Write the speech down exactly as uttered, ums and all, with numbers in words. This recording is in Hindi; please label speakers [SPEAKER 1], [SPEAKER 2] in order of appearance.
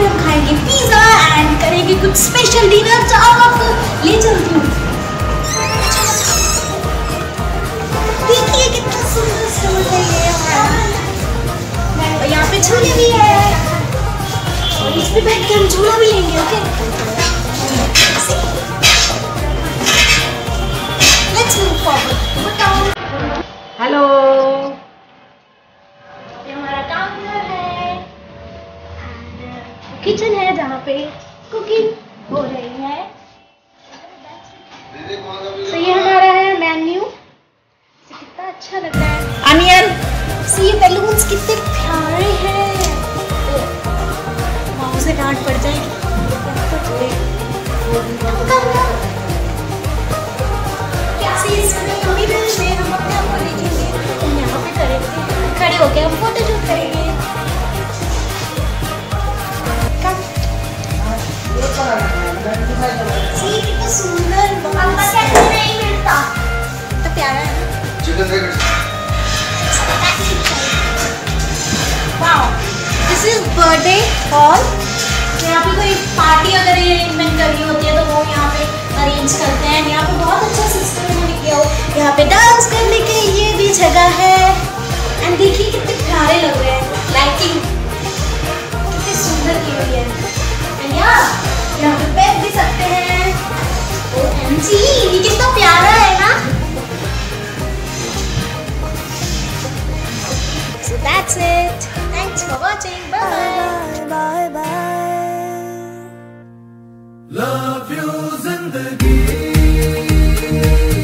[SPEAKER 1] पे हम खाएंगे पिज्जा एंड करेंगे कुछ स्पेशल डिनर। तो अब आपको ले चलती हूँ। देखिए कितना सुंदर स्टोर है ये। और यहाँ पे झूले भी है और इस पे बैठ के हम झूला भी लेंगे। Okay, let's move forward. Hello, ये हमारा काउंटर है, किचन है जहाँ पे कुकिंग हो रही है। तो ये हमारा है मेन्यू। कितना अच्छा लग रहा है। अनियन, सी ये बैलून्स कितने प्यारे हैं। माँ से डांट पड़ जाएगी। हम अपने आप को देखेंगे, हम यहाँ पे करेंगे, खड़े होके हम फोटो शूट करेंगे। सी कितना सुंदर, नहीं मिलता तो प्यारा है। Wow, this is birthday hall. यहाँ पे कोई पार्टी अगर अरेंजमेंट करनी होती है तो वो यहाँ पे अरेंज करते हैं। यहाँ पे बहुत अच्छा सिस्टम इन्होंने किया हो। यहाँ पे डांस करने के ये भी जगह है। एंड देखिए कितने प्यारे लग रहे हैं, लाइटिंग कितनी सुंदर की हुई है। एंड यहाँ यहाँ पे बैठ भी सकते हैं। ओएमजी, ये कितना प्यारा है ना। So that's it. Thanks for watching. Bye bye. Bye bye. Love you, Zindagi.